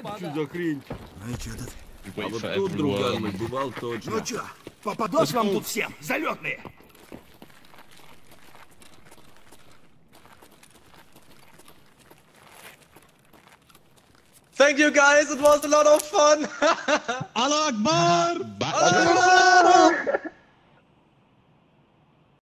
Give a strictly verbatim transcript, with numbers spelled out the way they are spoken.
Что за хрень? Знаете, этот... А вот тут друган бывал точно. Ну чё, попадос вам тут всем, залетные! Thank you guys, it was a lot of fun! Allah Akbar! Allah Akbar!